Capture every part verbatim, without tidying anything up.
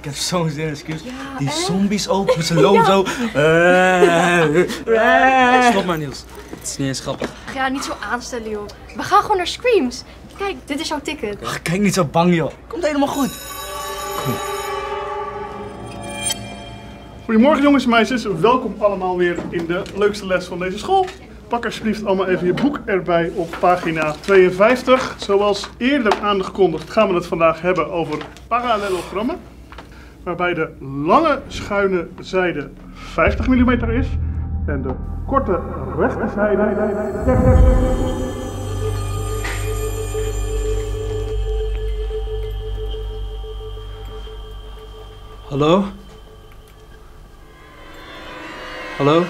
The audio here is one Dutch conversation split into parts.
Ik heb zo'n zin in Screams. Ja, die echt? zombies ook, met zijn loop zo. Stop maar, Niels. Het is niet eens grappig. Ja, niet zo aanstellen, joh. We gaan gewoon naar Screams. Kijk, dit is jouw ticket. Ach, kijk niet zo bang, joh. Komt helemaal goed. Kom. Goedemorgen jongens en meisjes, welkom allemaal weer in de leukste les van deze school. Pak alsjeblieft allemaal even je boek erbij op pagina tweeënvijftig. Zoals eerder aangekondigd gaan we het vandaag hebben over parallelogrammen. Waarbij de lange schuine zijde vijftig millimeter is en de korte rechte zijde dertig. Hallo? Hallo?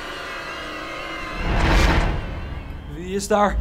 Wie is daar?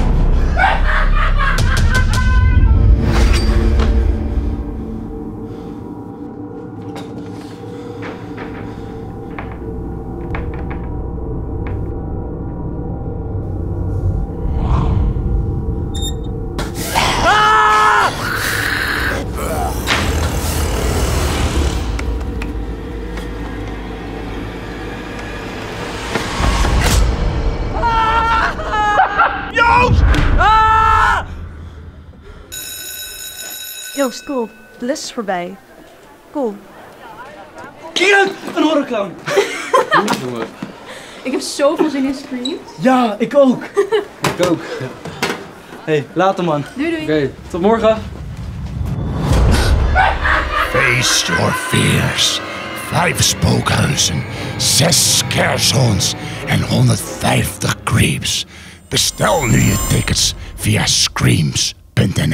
Joost, cool. De les is voorbij. Cool. Kijk, een horrorclown. Jongen. Ik heb zoveel zin in Screams. Ja, ik ook. Ik ook. Hé, hey, later man. Doei doei. Oké, okay, tot morgen. Face your fears. Vijf spookhuizen, zes scarezones en honderdvijftig creeps. Bestel nu je tickets via screams punt n l.